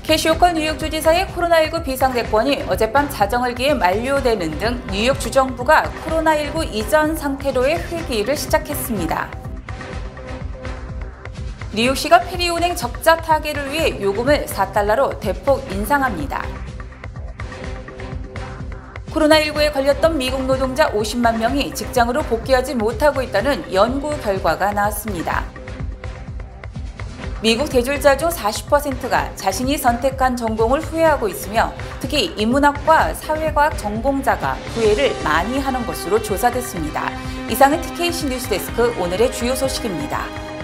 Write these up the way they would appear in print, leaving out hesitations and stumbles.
캐시 호컬 뉴욕주지사의 코로나19 비상대권이 어젯밤 자정을 기해 만료되는 등 뉴욕 주정부가 코로나19 이전 상태로의 회귀를 시작했습니다. 뉴욕시가 페리운행 적자 타개를 위해 요금을 4달러로 대폭 인상합니다. 코로나19에 걸렸던 미국 노동자 50만 명이 직장으로 복귀하지 못하고 있다는 연구 결과가 나왔습니다. 미국 대졸자 중 40%가 자신이 선택한 전공을 후회하고 있으며 특히 인문학과 사회과학 전공자가 후회를 많이 하는 것으로 조사됐습니다. 이상은 TKC 뉴스데스크 오늘의 주요 소식입니다.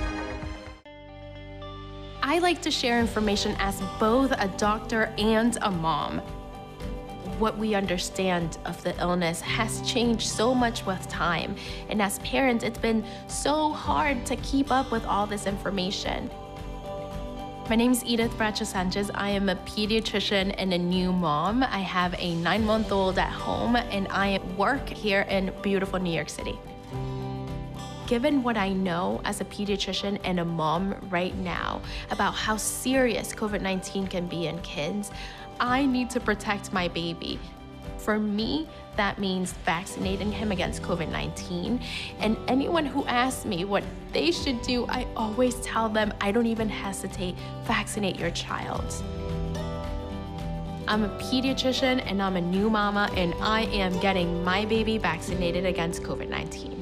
I like to share information as both a doctor and a mom. What we understand of the illness has changed so much with time, and as parents, it's been so hard to keep up with all this information. My name is Edith Bracho Sanchez. I am a pediatrician and a new mom. I have a 9-month-old at home, and I work here in beautiful New York City. Given what I know as a pediatrician and a mom right now about how serious COVID-19 can be in kids, I need to protect my baby. For me, that means vaccinating him against COVID-19. And anyone who asks me what they should do, I always tell them, I don't even hesitate, vaccinate your child. I'm a pediatrician and I'm a new mama, and I am getting my baby vaccinated against COVID-19.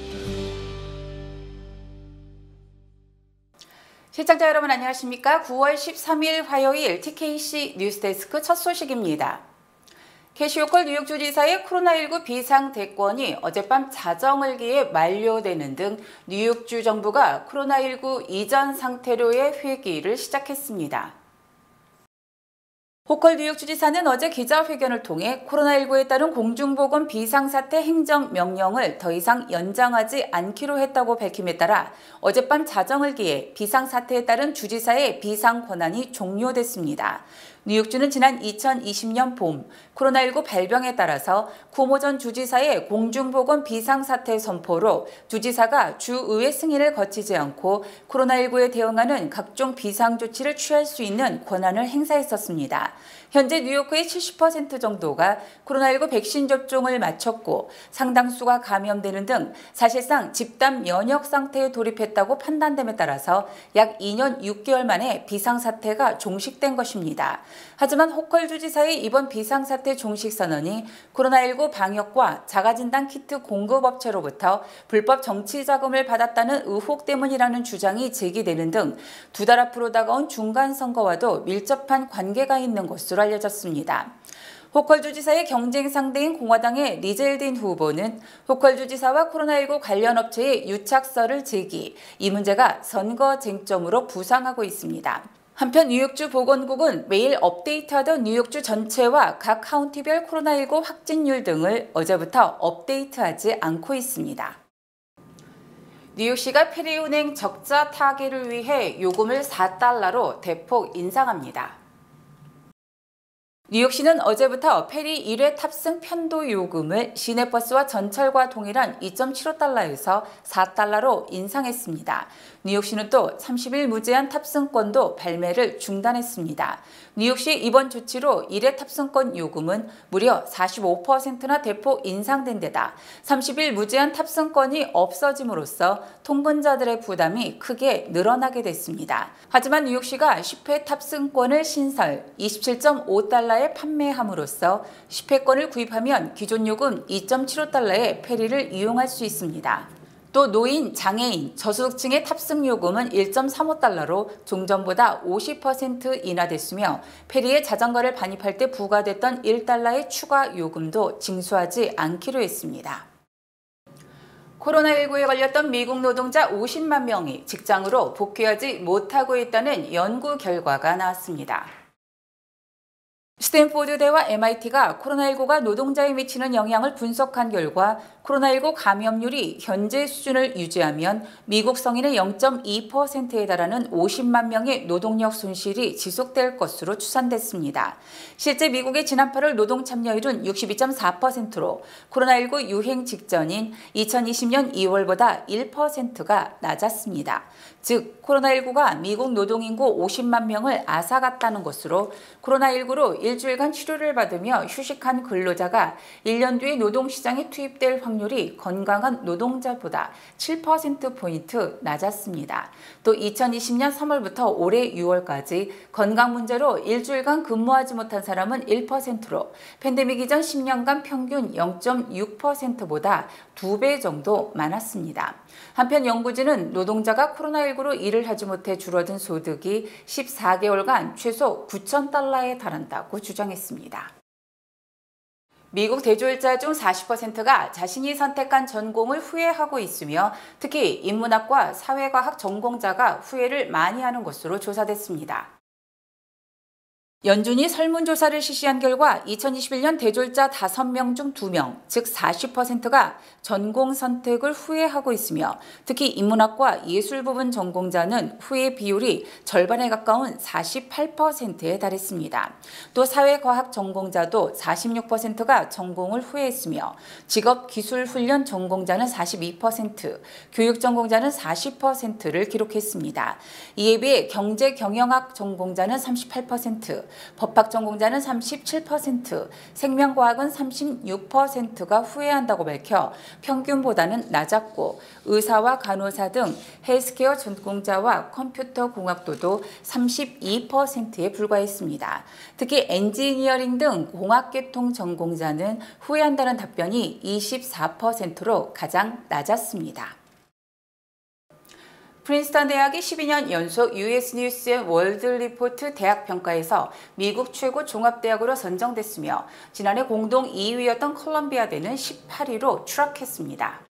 시청자 여러분 안녕하십니까? 9월 13일 화요일 TKC 뉴스데스크 첫 소식입니다. 캐시 호컬 뉴욕주지사의 코로나19 비상대권이 어젯밤 자정을 기해 만료되는 등 뉴욕주 정부가 코로나19 이전 상태로의 회귀를 시작했습니다. 호컬 뉴욕주지사는 어제 기자회견을 통해 코로나19에 따른 공중보건 비상사태 행정명령을 더 이상 연장하지 않기로 했다고 밝힘에 따라 어젯밤 자정을 기해 비상사태에 따른 주지사의 비상권한이 종료됐습니다. 뉴욕주는 지난 2020년 봄 코로나19 발병에 따라서 쿠오모 전 주지사의 공중보건 비상사태 선포로 주지사가 주의회 승인을 거치지 않고 코로나19에 대응하는 각종 비상조치를 취할 수 있는 권한을 행사했었습니다. 현재 뉴요크의 70% 정도가 코로나19 백신 접종을 마쳤고 상당수가 감염되는 등 사실상 집단 면역 상태에 돌입했다고 판단됨에 따라서 약 2년 6개월 만에 비상사태가 종식된 것입니다. 하지만 호컬 주지사의 이번 비상사태 종식 선언이 코로나19 방역과 자가진단 키트 공급업체로부터 불법 정치 자금을 받았다는 의혹 때문이라는 주장이 제기되는 등 두 달 앞으로 다가온 중간선거와도 밀접한 관계가 있는 것으로 알려졌습니다. 호컬 주지사의 경쟁 상대인 공화당의 리젤딘 후보는 호컬 주지사와 코로나19 관련 업체의 유착설을 제기, 이 문제가 선거 쟁점으로 부상하고 있습니다. 한편 뉴욕주 보건국은 매일 업데이트하던 뉴욕주 전체와 각 카운티별 코로나19 확진율 등을 어제부터 업데이트하지 않고 있습니다. 뉴욕시가 페리운행 적자 타개를 위해 요금을 4달러로 대폭 인상합니다. 뉴욕시는 어제부터 페리 1회 탑승 편도 요금을 시내버스와 전철과 동일한 2.75달러에서 4달러로 인상했습니다. 뉴욕시는 또 30일 무제한 탑승권도 발매를 중단했습니다. 뉴욕시 이번 조치로 1회 탑승권 요금은 무려 45%나 대폭 인상된 데다 30일 무제한 탑승권이 없어짐으로써 통근자들의 부담이 크게 늘어나게 됐습니다. 하지만 뉴욕시가 10회 탑승권을 신설 27.5달러에 판매함으로써 10회권을 구입하면 기존 요금 2.75달러에 페리를 이용할 수 있습니다. 또 노인, 장애인, 저소득층의 탑승 요금은 1.35달러로 종전보다 50% 인하됐으며 페리에 자전거를 반입할 때 부과됐던 1달러의 추가 요금도 징수하지 않기로 했습니다. 코로나19에 걸렸던 미국 노동자 50만 명이 직장으로 복귀하지 못하고 있다는 연구 결과가 나왔습니다. 스탠포드대와 MIT가 코로나19가 노동자에 미치는 영향을 분석한 결과 코로나19 감염률이 현재 수준을 유지하면 미국 성인의 0.2%에 달하는 50만 명의 노동력 손실이 지속될 것으로 추산됐습니다. 실제 미국의 지난 8월 노동 참여율은 62.4%로 코로나19 유행 직전인 2020년 2월보다 1%가 낮았습니다. 즉 코로나19가 미국 노동인구 50만 명을 앗아갔다는 것으로 코로나19로 일주일간 치료를 받으며 휴식한 근로자가 1년 뒤에 노동시장에 투입될 확률이 건강한 노동자보다 7%포인트 낮았습니다. 또 2020년 3월부터 올해 6월까지 건강 문제로 일주일간 근무하지 못한 사람은 1%로 팬데믹 이전 10년간 평균 0.6%보다 2배 정도 많았습니다. 한편 연구진은 노동자가 코로나19로 일을 하지 못해 줄어든 소득이 14개월간 최소 9,000달러에 달한다고 주장했습니다. 미국 대졸자 중 40%가 자신이 선택한 전공을 후회하고 있으며 특히 인문학과 사회과학 전공자가 후회를 많이 하는 것으로 조사됐습니다. 연준이 설문조사를 실시한 결과 2021년 대졸자 5명 중 2명, 즉 40%가 전공 선택을 후회하고 있으며 특히 인문학과 예술 부분 전공자는 후회 비율이 절반에 가까운 48%에 달했습니다. 또 사회과학 전공자도 46%가 전공을 후회했으며 직업기술훈련 전공자는 42%, 교육 전공자는 40%를 기록했습니다. 이에 비해 경제경영학 전공자는 38%, 법학 전공자는 37%, 생명과학은 36%가 후회한다고 밝혀 평균보다는 낮았고 의사와 간호사 등 헬스케어 전공자와 컴퓨터 공학도도 32%에 불과했습니다. 특히 엔지니어링 등 공학계통 전공자는 후회한다는 답변이 24%로 가장 낮았습니다. 프린스턴 대학이 12년 연속 US 뉴스 앤 월드 리포트 대학 평가에서 미국 최고 종합대학으로 선정됐으며 지난해 공동 2위였던 컬럼비아대는 18위로 추락했습니다.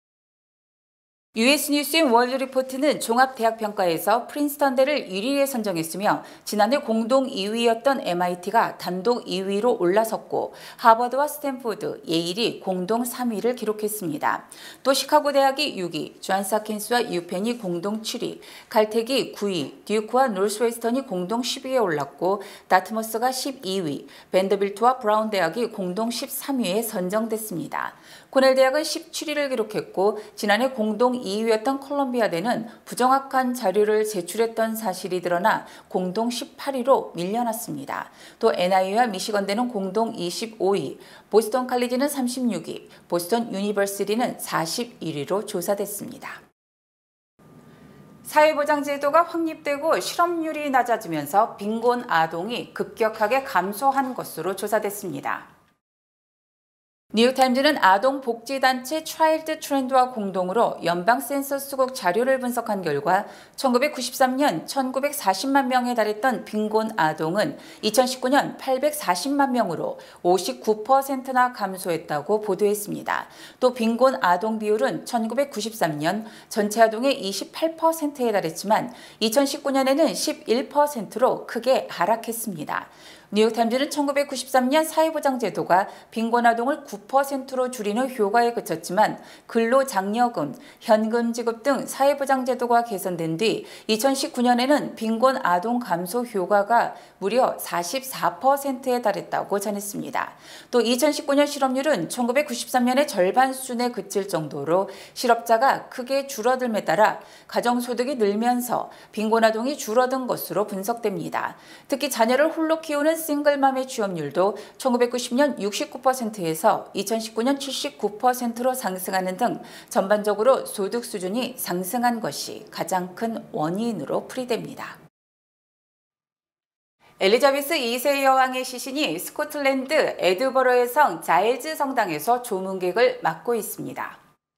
US 뉴스 앤 월드 리포트는 종합대학 평가에서 프린스턴대를 1위에 선정했으며 지난해 공동 2위였던 MIT가 단독 2위로 올라섰고 하버드와 스탠포드, 예일이 공동 3위를 기록했습니다. 또 시카고 대학이 6위, 존스 홉킨스와 유펜이 공동 7위, 칼텍이 9위, 듀크와 노스웨스턴이 공동 10위에 올랐고 다트머스가 12위, 밴더빌트와 브라운 대학이 공동 13위에 선정됐습니다. 코넬 대학은 17위를 기록했고 지난해 공동 2위였던 컬럼비아대는 부정확한 자료를 제출했던 사실이 드러나 공동 18위로 밀려났습니다. 또 NIU와 미시건대는 공동 25위, 보스턴 칼리지는 36위, 보스턴 유니버시티는 41위로 조사됐습니다. 사회보장제도가 확립되고 실업률이 낮아지면서 빈곤 아동이 급격하게 감소한 것으로 조사됐습니다. 뉴욕타임즈는 아동복지단체 차일드 트렌드와 공동으로 연방 센서스국 자료를 분석한 결과 1993년 1940만 명에 달했던 빈곤 아동은 2019년 840만 명으로 59%나 감소했다고 보도했습니다. 또 빈곤 아동 비율은 1993년 전체 아동의 28%에 달했지만 2019년에는 11%로 크게 하락했습니다. 뉴욕타임즈는 1993년 사회보장제도가 빈곤아동을 9%로 줄이는 효과에 그쳤지만 근로장려금, 현금 지급 등 사회보장제도가 개선된 뒤 2019년에는 빈곤아동 감소 효과가 무려 44%에 달했다고 전했습니다. 또 2019년 실업률은 1993년의 절반 수준에 그칠 정도로 실업자가 크게 줄어들음에 따라 가정소득이 늘면서 빈곤아동이 줄어든 것으로 분석됩니다. 특히 자녀를 홀로 키우는 싱글맘의 취업률도 1990년 69%에서 2019년 79%로 상승하는 등 전반적으로 소득 수준이 상승한 것이 가장 큰 원인으로 풀이됩니다. 엘리자베스 2세 여왕의 시신이 스코틀랜드 에드버러의 성 자일즈 성당에서 조문객을 맡고 있습니다.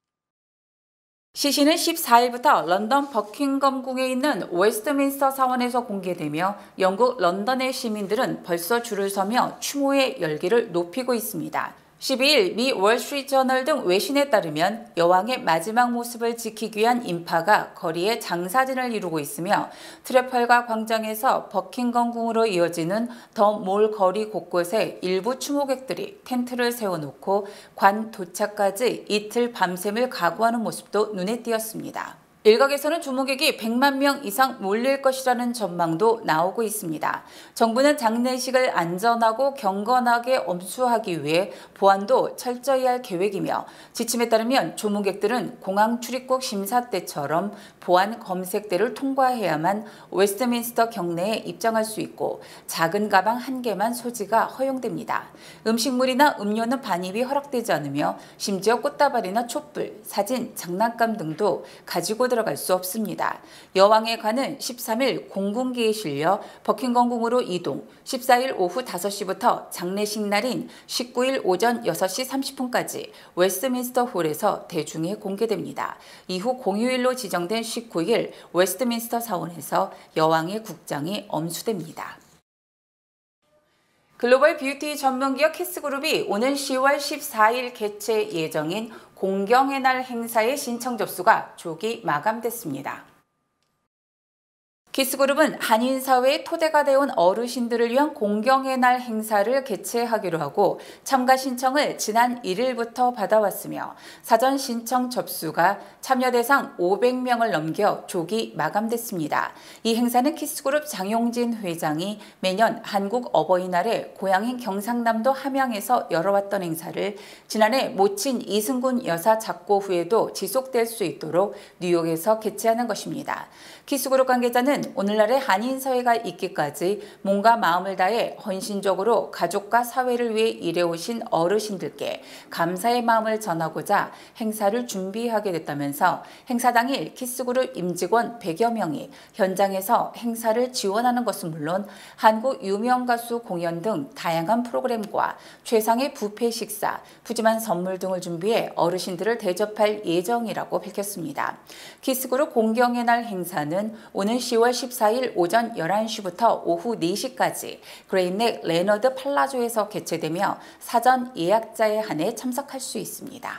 시신은 14일부터 런던 버킹엄궁에 있는 웨스트민스터 사원에서 공개되며 영국 런던의 시민들은 벌써 줄을 서며 추모의 열기를 높이고 있습니다. 12일 미 월스트리트저널 등 외신에 따르면 여왕의 마지막 모습을 지키기 위한 인파가 거리에 장사진을 이루고 있으며 트래펄가 광장에서 버킹엄 궁으로 이어지는 더 몰 거리 곳곳에 일부 추모객들이 텐트를 세워놓고 관 도착까지 이틀 밤샘을 각오하는 모습도 눈에 띄었습니다. 일각에서는 주목객이 100만 명 이상 몰릴 것이라는 전망도 나오고 있습니다. 정부는 장례식을 안전하고 경건하게 엄수하기 위해 보안도 철저히 할 계획이며 지침에 따르면 조문객들은 공항 출입국 심사 때처럼 보안 검색대를 통과해야만 웨스트민스터 경내에 입장할 수 있고 작은 가방 1개만 소지가 허용됩니다. 음식물이나 음료는 반입이 허락되지 않으며 심지어 꽃다발이나 촛불, 사진, 장난감 등도 가지고 들어갈 수 없습니다. 여왕의 관은 13일 공군기에 실려 버킹엄 궁으로 이동, 14일 오후 5시부터 장례식 날인 19일 오전 6시 30분까지 웨스트민스터 홀에서 대중에 공개됩니다. 이후 공휴일로 지정된 19일 웨스트민스터 사원에서 여왕의 국장이 엄수됩니다. 글로벌 뷰티 전문기업 키스그룹이 오는 10월 14일 개최 예정인 공경의 날 행사의 신청 접수가 조기 마감됐습니다. 키스그룹은 한인사회의 토대가 되어온 어르신들을 위한 공경의 날 행사를 개최하기로 하고 참가 신청을 지난 1일부터 받아왔으며 사전 신청 접수가 참여 대상 500명을 넘겨 조기 마감됐습니다. 이 행사는 키스그룹 장용진 회장이 매년 한국 어버이날에 고향인 경상남도 함양에서 열어왔던 행사를 지난해 모친 이승군 여사 작고 후에도 지속될 수 있도록 뉴욕에서 개최하는 것입니다. 키스그룹 관계자는 오늘날의 한인사회가 있기까지 몸과 마음을 다해 헌신적으로 가족과 사회를 위해 일해오신 어르신들께 감사의 마음을 전하고자 행사를 준비하게 됐다면서 행사 당일 키스그룹 임직원 100여 명이 현장에서 행사를 지원하는 것은 물론 한국 유명 가수 공연 등 다양한 프로그램과 최상의 뷔페 식사, 푸짐한 선물 등을 준비해 어르신들을 대접할 예정이라고 밝혔습니다. 키스그룹 공경의 날 행사는 오는 10월 14일 오전 11시부터 오후 4시까지 그레인넥 레너드 팔라조에서 개최되며 사전 예약자에 한해 참석할 수 있습니다.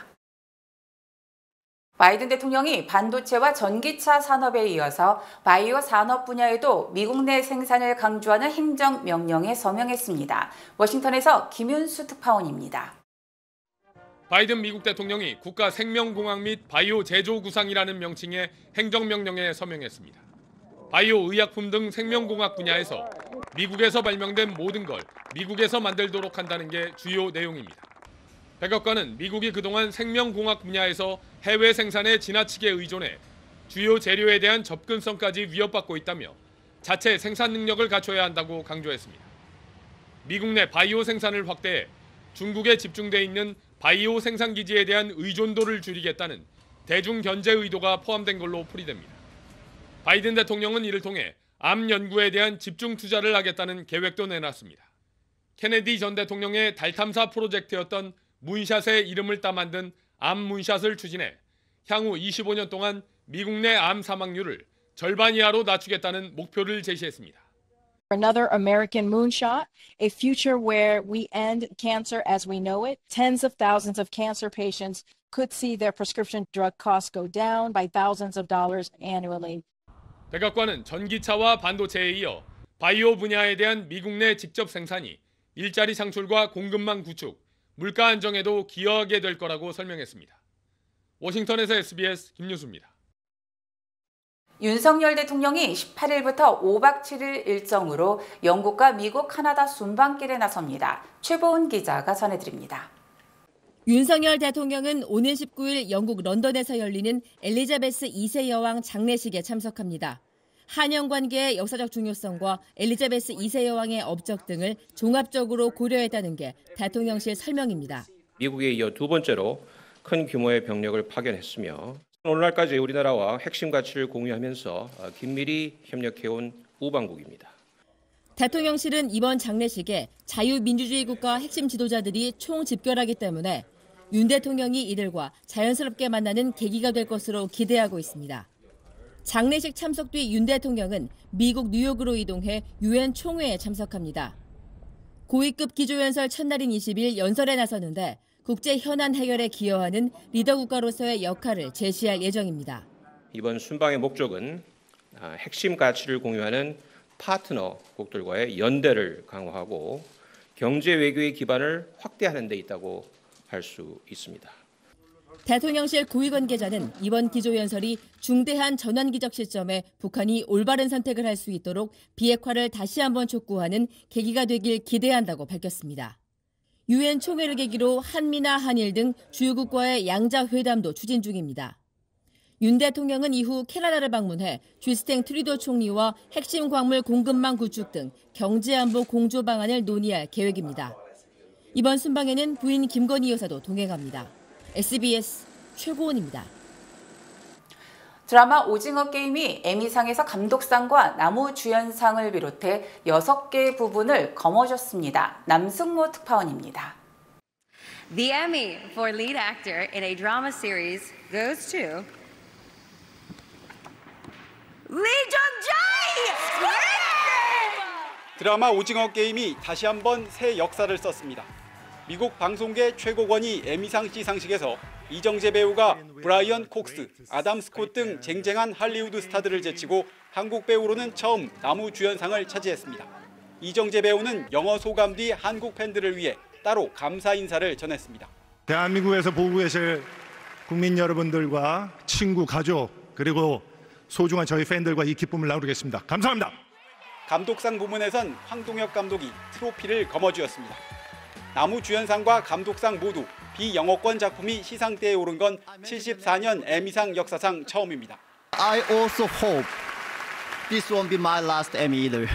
바이든 대통령이 반도체와 전기차 산업에 이어서 바이오 산업 분야에도 미국 내 생산을 강조하는 행정명령에 서명했습니다. 워싱턴에서 김윤수 특파원입니다. 바이든 미국 대통령이 국가 생명공학 및 바이오 제조 구상이라는 명칭의 행정명령에 서명했습니다. 바이오 의약품 등 생명공학 분야에서 미국에서 발명된 모든 걸 미국에서 만들도록 한다는 게 주요 내용입니다. 백악관은 미국이 그동안 생명공학 분야에서 해외 생산에 지나치게 의존해 주요 재료에 대한 접근성까지 위협받고 있다며 자체 생산 능력을 갖춰야 한다고 강조했습니다. 미국 내 바이오 생산을 확대해 중국에 집중돼 있는 바이오 생산 기지에 대한 의존도를 줄이겠다는 대중 견제 의도가 포함된 걸로 풀이됩니다. 바이든 대통령은 이를 통해 암 연구에 대한 집중 투자를 하겠다는 계획도 내놨습니다. 케네디 전 대통령의 달 탐사 프로젝트였던 문샷의 이름을 따 만든 암 문샷을 추진해 향후 25년 동안 미국 내 암 사망률을 절반 이하로 낮추겠다는 목표를 제시했습니다. Another American moonshot, a future where we end cancer as we know it. Tens of thousands of cancer patients could see their prescription drug costs go down by thousands of dollars annually. 백악관은 전기차와 반도체에 이어 바이오 분야에 대한 미국 내 직접 생산이 일자리 창출과 공급망 구축, 물가 안정에도 기여하게 될 거라고 설명했습니다. 워싱턴에서 SBS 김유수입니다. 윤석열 대통령이 18일부터 5박 7일 일정으로 영국과 미국, 카나다 순방길에 나섭니다. 최보은 기자가 전해드립니다. 윤석열 대통령은 오는 19일 영국 런던에서 열리는 엘리자베스 2세 여왕 장례식에 참석합니다. 한영 관계의 역사적 중요성과 엘리자베스 2세 여왕의 업적 등을 종합적으로 고려했다는 게 대통령실 설명입니다. 미국에 이어 두 번째로 큰 규모의 병력을 파견했으며 오늘날까지 우리나라와 핵심 가치를 공유하면서 긴밀히 협력해온 우방국입니다. 대통령실은 이번 장례식에 자유민주주의 국가 핵심 지도자들이 총집결하기 때문에 윤 대통령이 이들과 자연스럽게 만나는 계기가 될 것으로 기대하고 있습니다. 장례식 참석 뒤 윤 대통령은 미국 뉴욕으로 이동해 유엔 총회에 참석합니다. 고위급 기조연설 첫날인 20일 연설에 나서는데 국제 현안 해결에 기여하는 리더 국가로서의 역할을 제시할 예정입니다. 이번 순방의 목적은 핵심 가치를 공유하는 파트너국들과의 연대를 강화하고 경제 외교의 기반을 확대하는 데 있다고 할 수 있습니다. 대통령실 고위 관계자는 이번 기조연설이 중대한 전환기적 시점에 북한이 올바른 선택을 할 수 있도록 비핵화를 다시 한번 촉구하는 계기가 되길 기대한다고 밝혔습니다. 유엔 총회를 계기로 한미나 한일 등 주요국과의 양자회담도 추진 중입니다. 윤 대통령은 이후 캐나다를 방문해 주스틴 트루도 총리와 핵심 광물 공급망 구축 등 경제안보 공조 방안을 논의할 계획입니다. 이번 순방에는 부인 김건희 여사도 동행합니다. SBS 최고원입니다. 드라마 오징어 게임이 에미상에서 감독상과 나무주연상을 비롯해 6개 부분을 거머쥐었습니다. 남승모 특파원입니다. The Emmy for lead actor in a drama series goes to Lee Jung-jae! 드라마 오징어 게임이 다시 한번 새 역사를 썼습니다. 미국 방송계 최고권위 에미상 시상식에서 이정재 배우가 브라이언 콕스, 아담 스콧 등 쟁쟁한 할리우드 스타들을 제치고 한국 배우로는 처음 나무주연상을 차지했습니다. 이정재 배우는 영어 소감 뒤 한국 팬들을 위해 따로 감사 인사를 전했습니다. 대한민국에서 보고 계실 국민 여러분들과 친구, 가족, 그리고 소중한 저희 팬들과 이 기쁨을 나누겠습니다. 감사합니다. 감독상 부문에선 황동혁 감독이 트로피를 거머쥐었습니다. 나무주연상과 감독상 모두 비영어권 작품이 시상대에 오른 건 74년 에미상 역사상 처음입니다. I also hope this won't be my last Emmy either.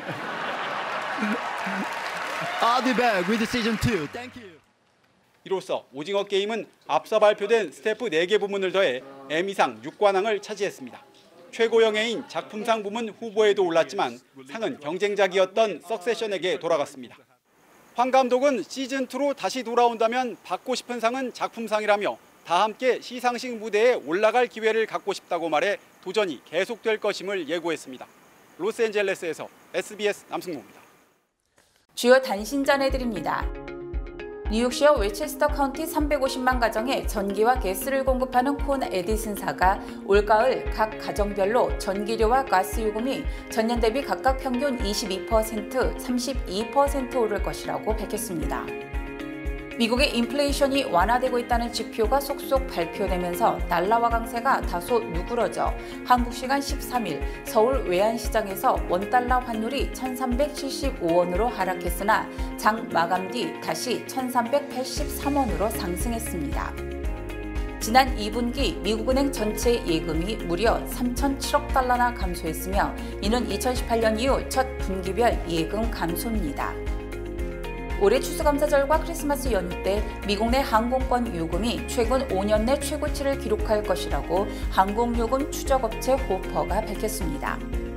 I'll be back with season 2. Thank you. 이로써 오징어 게임은 앞서 발표된 스태프 4개 부문을 더해 에미상 6관왕을 차지했습니다. 최고영예인 작품상 부문 후보에도 올랐지만 상은 경쟁작이었던 석세션에게 돌아갔습니다. 황 감독은 시즌2로 다시 돌아온다면 받고 싶은 상은 작품상이라며 다 함께 시상식 무대에 올라갈 기회를 갖고 싶다고 말해 도전이 계속될 것임을 예고했습니다. 로스앤젤레스에서 SBS 남승모입니다. 주요 단신 전해드립니다. 뉴욕시와 웨체스터 카운티 350만 가정에 전기와 가스를 공급하는 콘 에디슨사가 올가을 각 가정별로 전기료와 가스 요금이 전년 대비 각각 평균 22%, 32% 오를 것이라고 밝혔습니다. 미국의 인플레이션이 완화되고 있다는 지표가 속속 발표되면서 달러화 강세가 다소 누그러져 한국 시간 13일 서울 외환시장에서 원달러 환율이 1,375원으로 하락했으나 장 마감 뒤 다시 1,383원으로 상승했습니다. 지난 2분기 미국은행 전체 예금이 무려 3,007억 달러나 감소했으며 이는 2018년 이후 첫 분기별 예금 감소입니다. 올해 추수감사절과 크리스마스 연휴 때 미국 내 항공권 요금이 최근 5년 내 최고치를 기록할 것이라고 항공요금 추적업체 호퍼가 밝혔습니다.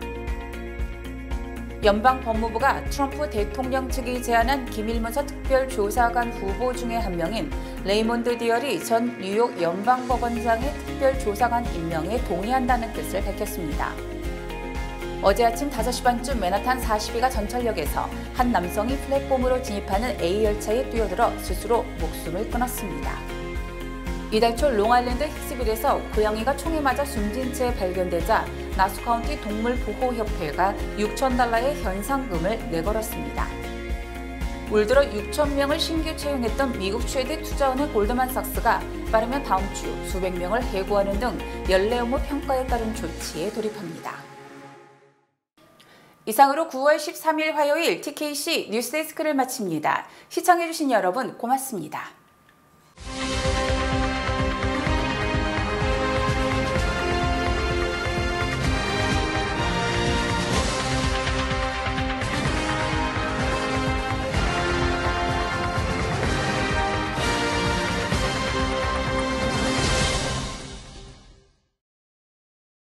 연방법무부가 트럼프 대통령 측이 제안한 기밀문서 특별조사관 후보 중에 한 명인 레이몬드 디얼이 전 뉴욕 연방법원장의 특별조사관 임명에 동의한다는 뜻을 밝혔습니다. 어제 아침 5시 반쯤 맨하탄 42가 전철역에서 한 남성이 플랫폼으로 진입하는 A열차에 뛰어들어 스스로 목숨을 끊었습니다. 이달 초 롱아일랜드 힉스빌에서 고양이가 총에 맞아 숨진 채 발견되자 나수카운티 동물보호협회가 $6,000의 현상금을 내걸었습니다. 올 들어 6,000명을 신규 채용했던 미국 최대 투자은행 골드만삭스가 빠르면 다음 주 수백 명을 해고하는 등 연례 업무 평가에 따른 조치에 돌입합니다. 이상으로 9월 13일 화요일 TKC 뉴스데스크를 마칩니다. 시청해주신 여러분 고맙습니다.